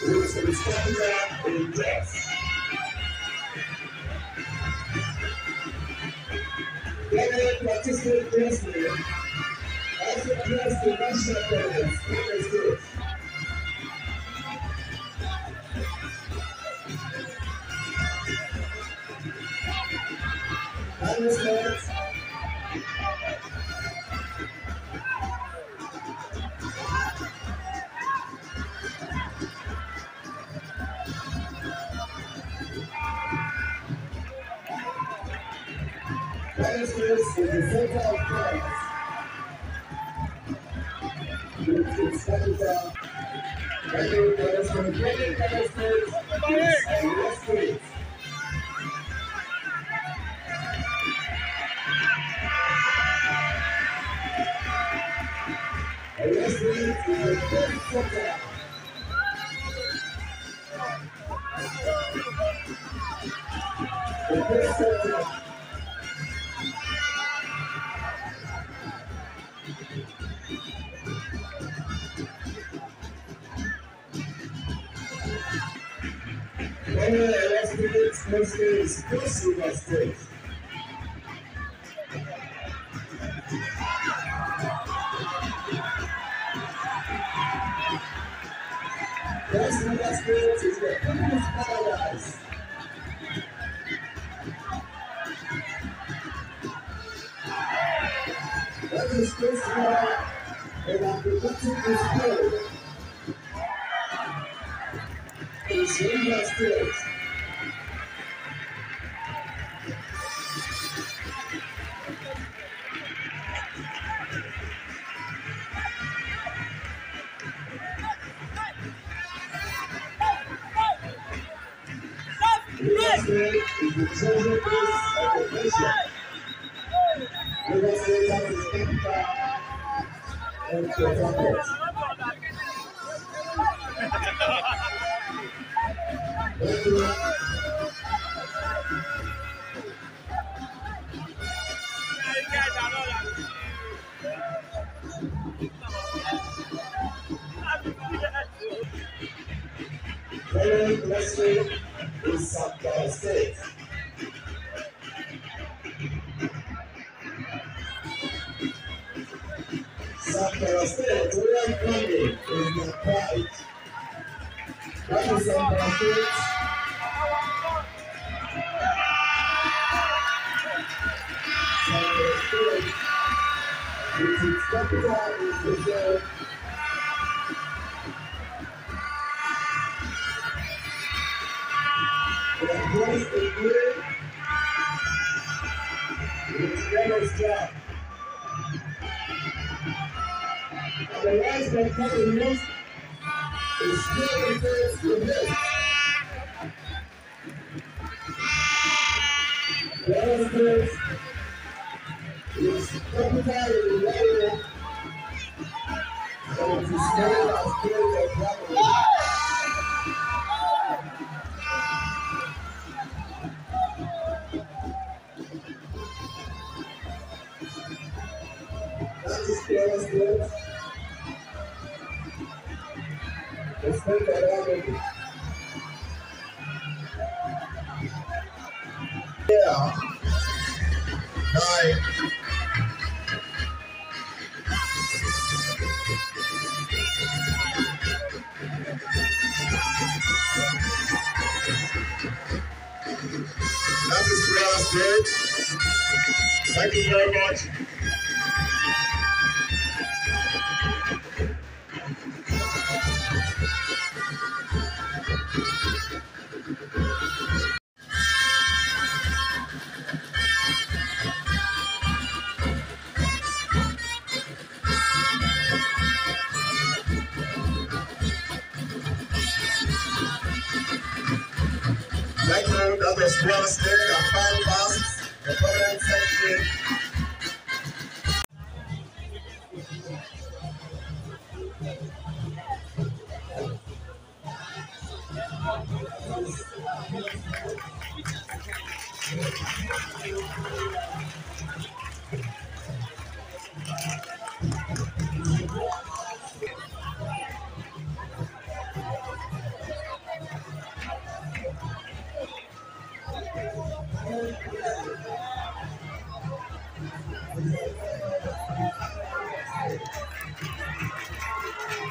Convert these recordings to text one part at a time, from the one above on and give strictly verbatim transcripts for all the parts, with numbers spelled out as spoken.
It's it's capital in yes. Ghana participate closely also plans the national tournaments in the states. Management Management is the center of France. With its capital, Ghana management, Ghana management is a West State. A West State is the best center. The best center. Ghana West State, West State is Cross River State. Cross River State is the people's paradise. That is Cross River and I'm predicting this goal. It's River State. River State is the treasure place of the nation. River State has its capital and Port Harcourt. Thank you. Following West State is South State. South State, Royal Family is their pride. That is South State. South State, with its capital in Brazil. They are placed in green with yellow strap. And the last one coming next is still refers to this. The other state is capital in yellow, and it is known as Port Harcourt. That is Port State. The state around it. Yeah. Nine. That is Port State. Thank you very much. Thank you. That was Port State and five past the comment section.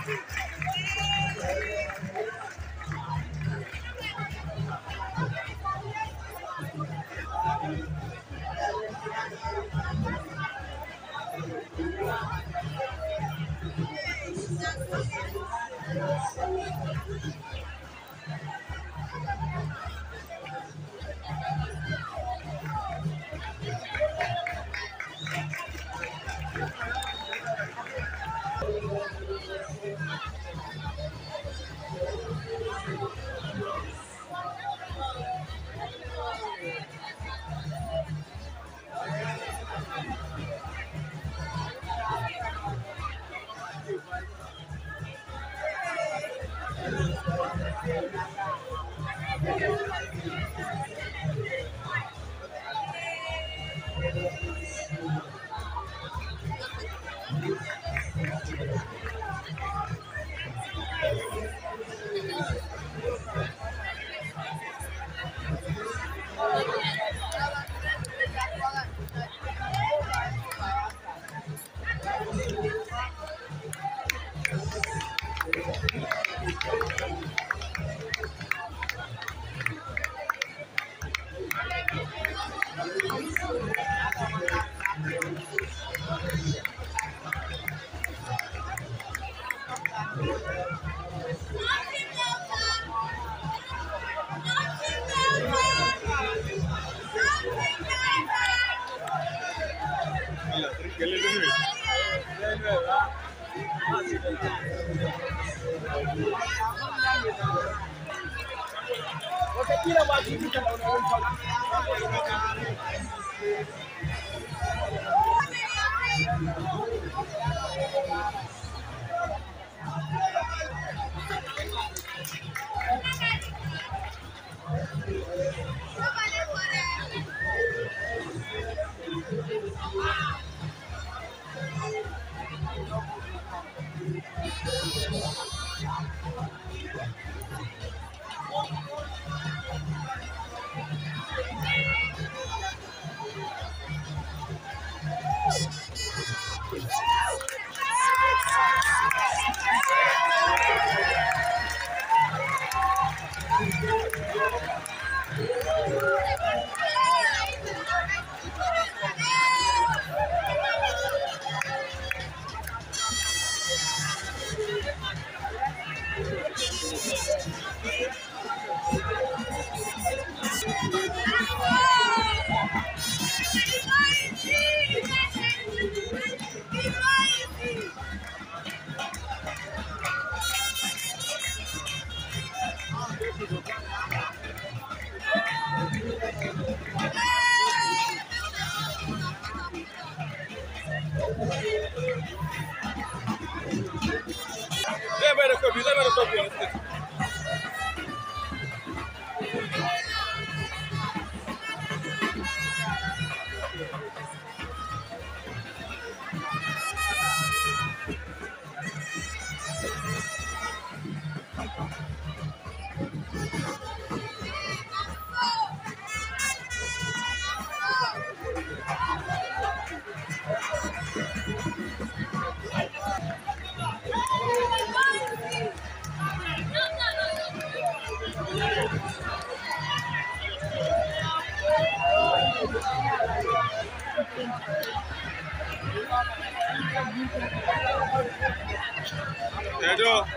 Edo.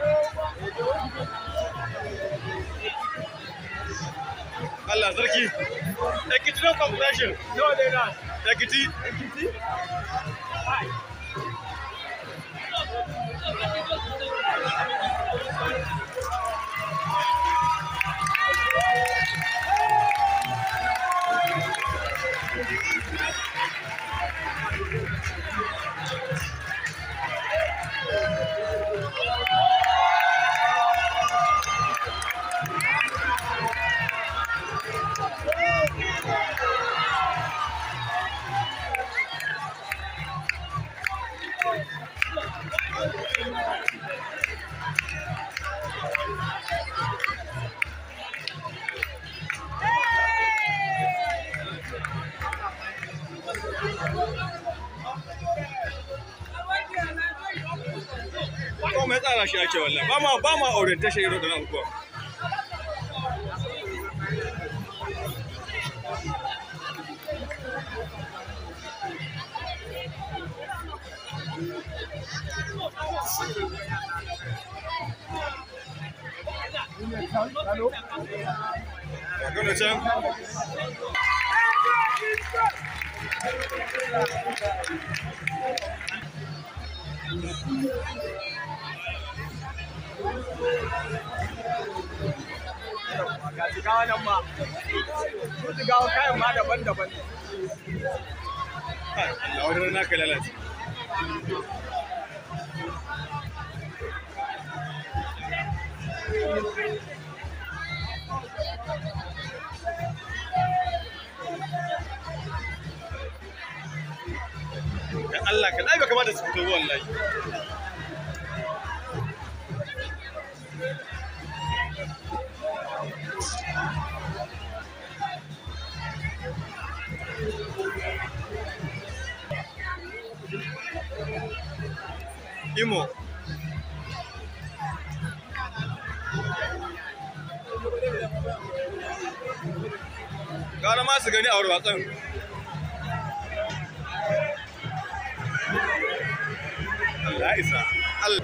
Allah sarki. Ekiti no completion. No, they not. Ekiti. Ekiti. komai tsara shi ake wallahi ba ma ba ma orientation irin da abubuwa Gonna can. Ga jigawa nan ma, ko jigawa kayan ma daban-daban ne. Allah wani rana ka lalace. Da Allah ka ai baka ba da su fito wallahi. Imo gara ma su gani a wurin watsan Allah isa Allah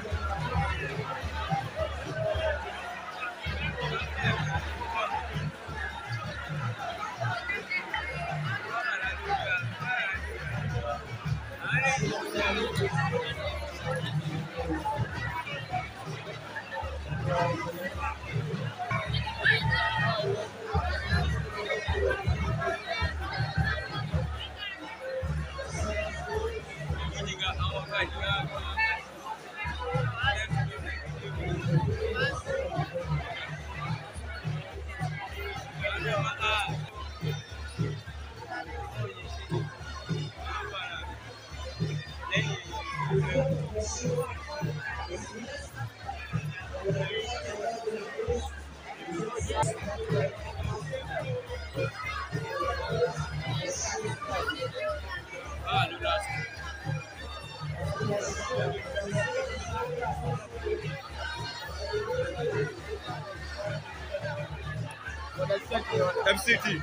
M C T.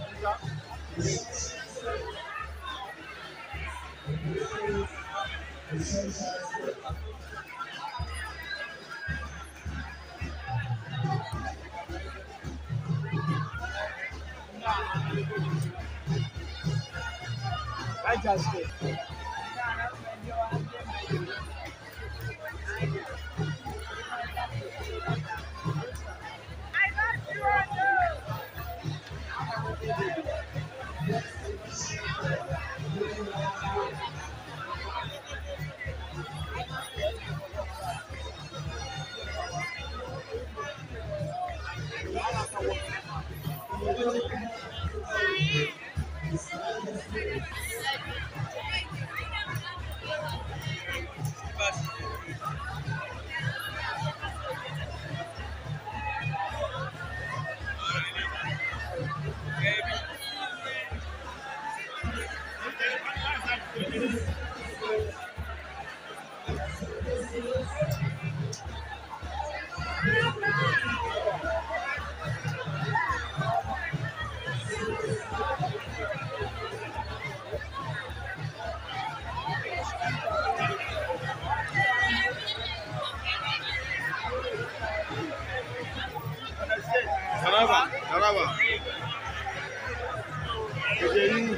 I just did. Taraba, Taraba. Kejeli.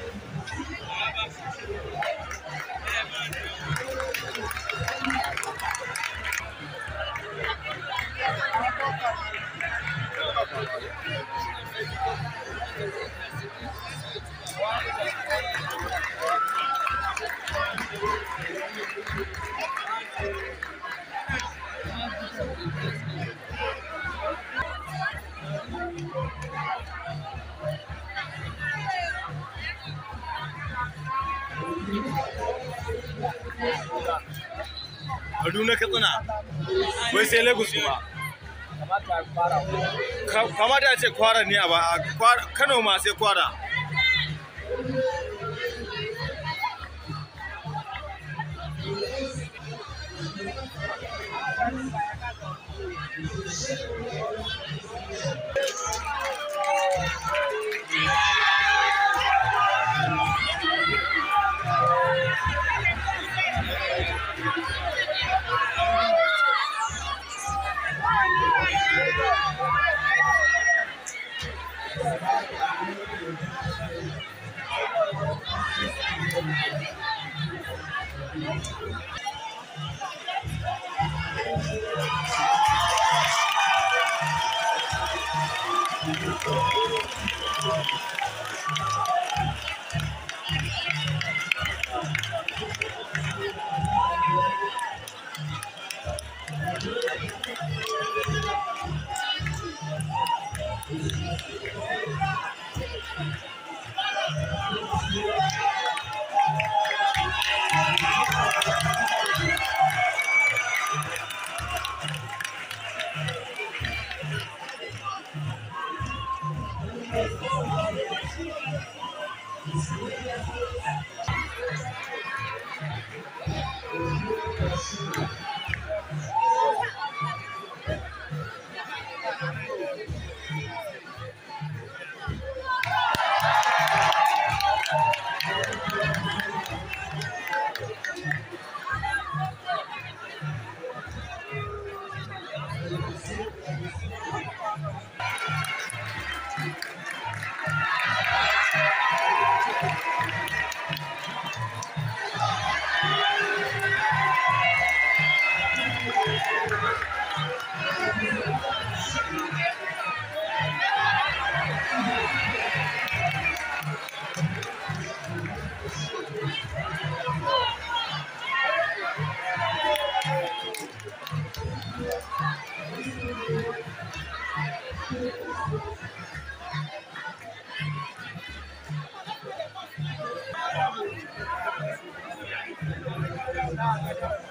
Kaduna Katsina wai sai Lagos kuma kamata a ce kwara ne a ba Kano ma sai kwara Nah,